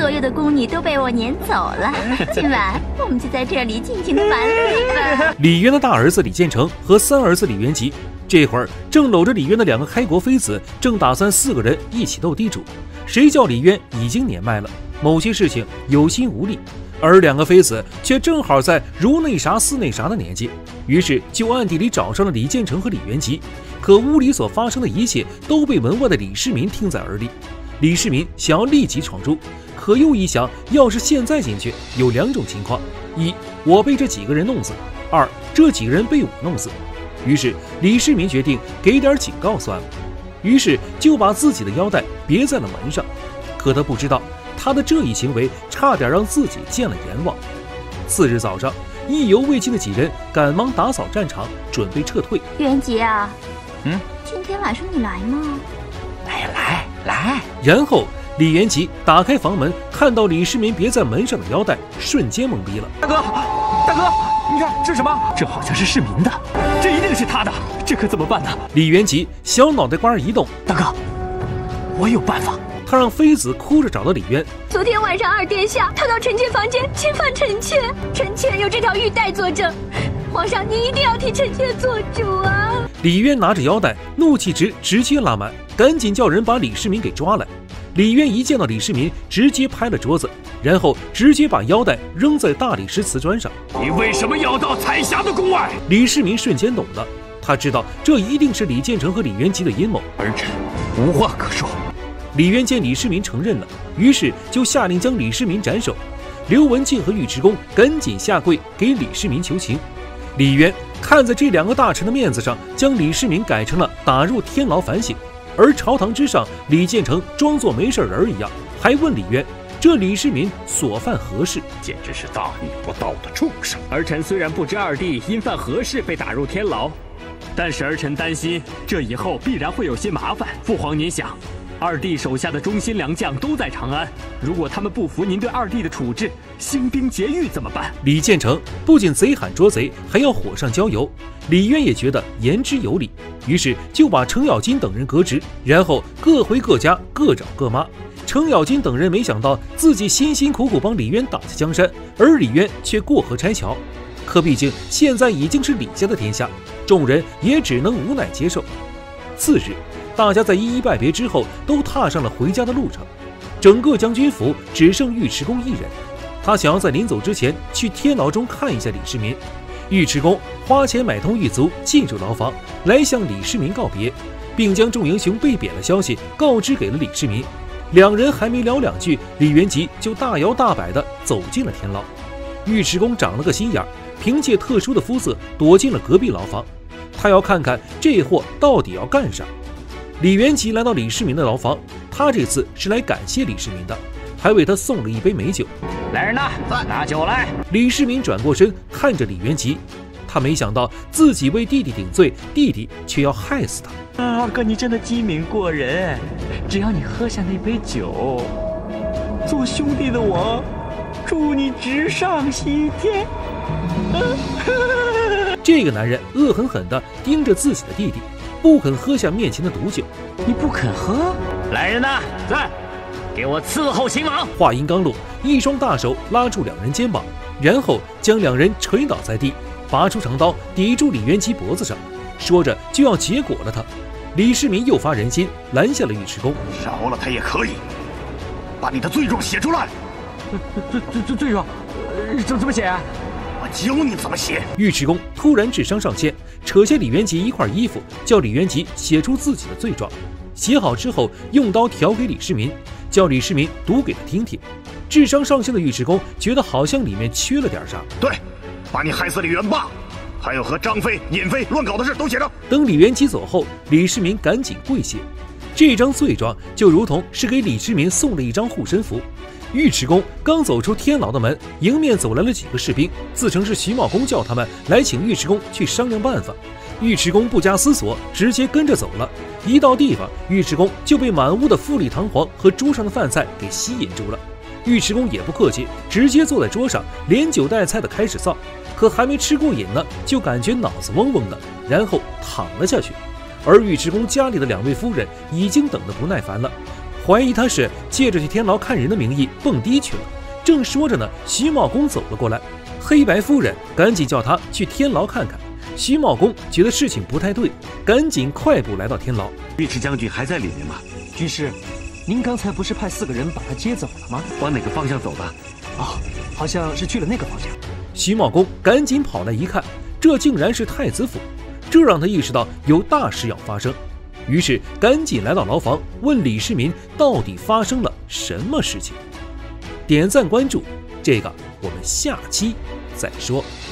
所有的宫女都被我撵走了，今晚我们就在这里尽情的玩乐吧。 李渊的大儿子李建成和三儿子李元吉，这会儿正搂着李渊的2个开国妃子，正打算4个人一起斗地主。谁叫李渊已经年迈了，某些事情有心无力，而2个妃子却正好在如内啥似内啥的年纪，于是就暗地里找上了李建成和李元吉。可屋里所发生的一切都被门外的李世民听在耳里。李世民想要立即闯入，可又一想，要是现在进去，有2种情况：一，我被这几个人弄死；二，这几个人被我弄死。于是李世民决定给点警告算了，于是就把自己的腰带别在了门上。可他不知道，他的这一行为差点让自己见了阎王。次日早上，意犹未尽的几人赶忙打扫战场，准备撤退。 元吉啊，今天晚上你来吗？ 来。 然后李元吉打开房门，看到李世民别在门上的腰带，瞬间懵逼了。 大哥，你看这是什么？这好像是世民的，这一定是他的，这可怎么办呢？ 李元吉小脑袋瓜一动， 大哥，我有办法。 他让妃子哭着找到李渊。 昨天晚上二殿下他到臣妾房间侵犯臣妾，臣妾有这条玉带作证，皇上你一定要替臣妾做主啊！ 李渊拿着腰带，怒气值直接拉满，赶紧叫人把李世民给抓来。李渊一见到李世民，直接拍了桌子，然后直接把腰带扔在大理石瓷砖上。 你为什么要到彩霞的宫外？ 李世民瞬间懂了，他知道这一定是李建成和李元吉的阴谋。 儿臣无话可说。 李渊见李世民承认了，于是就下令将李世民斩首。刘文静和尉迟恭赶紧下跪给李世民求情。李渊看在这2个大臣的面子上，将李世民改成了打入天牢反省。而朝堂之上，李建成装作没事人一样，还问李渊：“这李世民所犯何事？” 简直是大逆不道的畜生！ 儿臣虽然不知二弟因犯何事被打入天牢，但是儿臣担心这以后必然会有些麻烦。父皇您想，二弟手下的忠心良将都在长安，如果他们不服您对二弟的处置，兴兵劫狱怎么办？ 李建成不仅贼喊捉贼，还要火上浇油。李渊也觉得言之有理，于是就把程咬金等人革职，然后各回各家，各找各妈。程咬金等人没想到自己辛辛苦苦帮李渊打下江山，而李渊却过河拆桥。可毕竟现在已经是李家的天下，众人也只能无奈接受。次日，大家在一一拜别之后，都踏上了回家的路程。整个将军府只剩尉迟恭一人，他想要在临走之前去天牢中看一下李世民。尉迟恭花钱买通狱卒进入牢房，来向李世民告别，并将众英雄被贬的消息告知给了李世民。2人还没聊2句，李元吉就大摇大摆地走进了天牢。尉迟恭长了个心眼，凭借特殊的肤色躲进了隔壁牢房，他要看看这货到底要干啥。李元吉来到李世民的牢房，他这次是来感谢李世民的，还为他送了一杯美酒。 来人呐，拿酒来！ 李世民转过身看着李元吉，他没想到自己为弟弟顶罪，弟弟却要害死他。 二哥，你真的机敏过人，只要你喝下那杯酒，做兄弟的我祝你直上西天。 这个男人恶狠狠地盯着自己的弟弟，不肯喝下面前的毒酒。 你不肯喝？来人呐，在！给我伺候秦王！ 话音刚落，一双大手拉住2人肩膀，然后将2人捶倒在地，拔出长刀抵住李元吉脖子上，说着就要结果了他。李世民又发人心，拦下了尉迟恭。 饶了他也可以，把你的罪状写出来。 罪状怎么写啊？ 我教你怎么写。 尉迟恭突然智商上线，扯下李元吉一块衣服，叫李元吉写出自己的罪状。写好之后，用刀挑给李世民，叫李世民读给他听听。智商上线的尉迟恭觉得好像里面缺了点啥。 对，把你害死李元霸，还有和张飞、尹飞乱搞的事都写上。 等李元吉走后，李世民赶紧跪谢。这张罪状就如同是给李世民送了一张护身符。尉迟恭刚走出天牢的门，迎面走来了几个士兵，自称是徐茂公叫他们来请尉迟恭去商量办法。尉迟恭不加思索，直接跟着走了。一到地方，尉迟恭就被满屋的富丽堂皇和桌上的饭菜给吸引住了。尉迟恭也不客气，直接坐在桌上，连酒带菜的开始造。可还没吃过瘾呢，就感觉脑子嗡嗡的，然后躺了下去。而尉迟恭家里的2位夫人已经等得不耐烦了， 怀疑他是借着去天牢看人的名义蹦迪去了。正说着呢，徐茂公走了过来，黑白夫人赶紧叫他去天牢看看。徐茂公觉得事情不太对，赶紧快步来到天牢。 尉迟将军还在里面吗？ 军师，您刚才不是派4个人把他接走了吗？ 往哪个方向走的？ 哦，好像是去了那个方向。 徐茂公赶紧跑来一看，这竟然是太子府，这让他意识到有大事要发生，于是赶紧来到牢房，问李世民到底发生了什么事情。点赞关注，这个我们下期再说。